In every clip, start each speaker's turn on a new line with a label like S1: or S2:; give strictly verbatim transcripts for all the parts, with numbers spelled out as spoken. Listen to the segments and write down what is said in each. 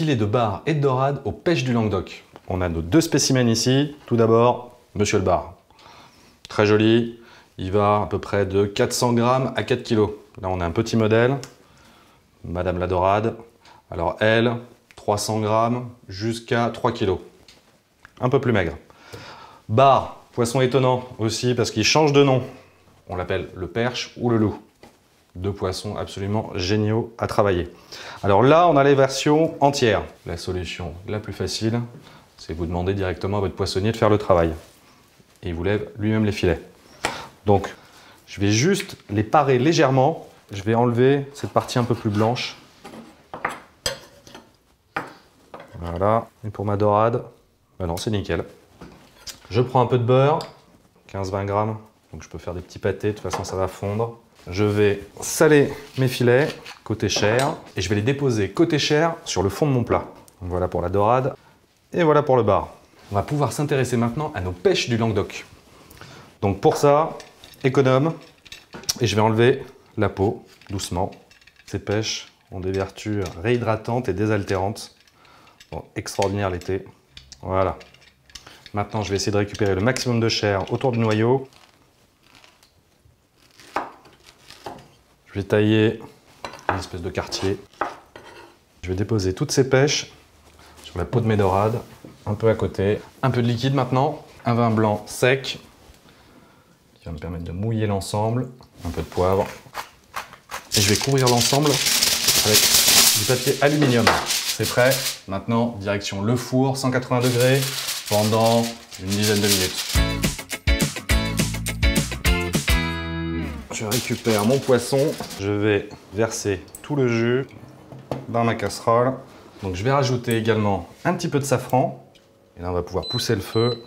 S1: filet de bar et de dorade aux pêches du Languedoc. On a nos deux spécimens ici. Tout d'abord, monsieur le bar. Très joli. Il va à peu près de quatre cents grammes à quatre kilos. Là, on a un petit modèle. Madame la dorade. Alors, elle, trois cents grammes jusqu'à trois kilos. Un peu plus maigre. Bar, poisson étonnant aussi parce qu'il change de nom. On l'appelle le perche ou le loup. Deux poissons absolument géniaux à travailler. Alors là, on a les versions entières. La solution la plus facile, c'est vous demander directement à votre poissonnier de faire le travail. Et il vous lève lui-même les filets. Donc, je vais juste les parer légèrement. Je vais enlever cette partie un peu plus blanche. Voilà. Et pour ma dorade, ben non, c'est nickel. Je prends un peu de beurre, quinze à vingt grammes. Donc je peux faire des petits pâtés, de toute façon ça va fondre. Je vais saler mes filets côté chair et je vais les déposer côté chair sur le fond de mon plat. Voilà pour la dorade et voilà pour le bar. On va pouvoir s'intéresser maintenant à nos pêches du Languedoc. Donc pour ça, économe, et je vais enlever la peau doucement. Ces pêches ont des vertus réhydratantes et désaltérantes. Bon, extraordinaire l'été. Voilà. Maintenant, je vais essayer de récupérer le maximum de chair autour du noyau. Je vais tailler une espèce de quartier. Je vais déposer toutes ces pêches sur la peau de mes dorades, un peu à côté. Un peu de liquide maintenant, un vin blanc sec qui va me permettre de mouiller l'ensemble, un peu de poivre. Et je vais couvrir l'ensemble avec du papier aluminium. C'est prêt. Maintenant, direction le four, cent quatre-vingts degrés, pendant une dizaine de minutes. Je récupère mon poisson, je vais verser tout le jus dans ma casserole. Donc je vais rajouter également un petit peu de safran. Et là on va pouvoir pousser le feu.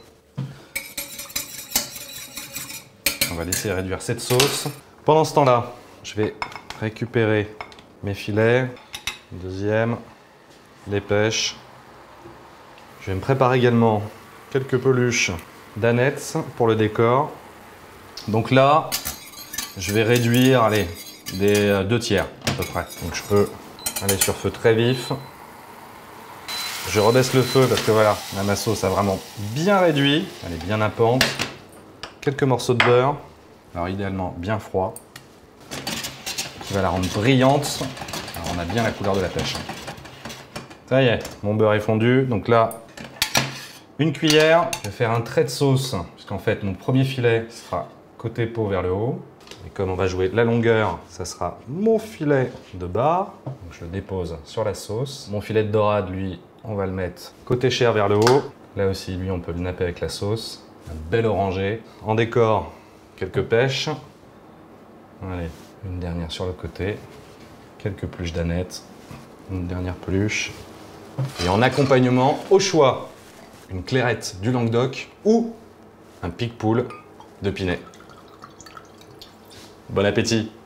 S1: On va laisser réduire cette sauce. Pendant ce temps-là, je vais récupérer mes filets. Deuxième, les pêches. Je vais me préparer également quelques peluches d'anettes pour le décor. Donc là, je vais réduire, allez, des deux tiers à peu près. Donc je peux aller sur feu très vif. Je rebaisse le feu parce que voilà, là, ma sauce a vraiment bien réduit. Elle est bien nappante. Quelques morceaux de beurre, alors idéalement bien froid, qui va la rendre brillante. Alors on a bien la couleur de la pêche. Ça y est, mon beurre est fondu. Donc là, une cuillère. Je vais faire un trait de sauce, puisqu'en fait mon premier filet sera côté peau vers le haut. Et comme on va jouer la longueur, ça sera mon filet de bar. Donc je le dépose sur la sauce. Mon filet de dorade, lui, on va le mettre côté chair vers le haut. Là aussi, lui, on peut le napper avec la sauce. Un bel orangé. En décor, quelques pêches. Allez, une dernière sur le côté. Quelques peluches d'anettes. Une dernière peluche. Et en accompagnement, au choix, une clairette du Languedoc ou un pique-poule de Pinet. Bon appétit!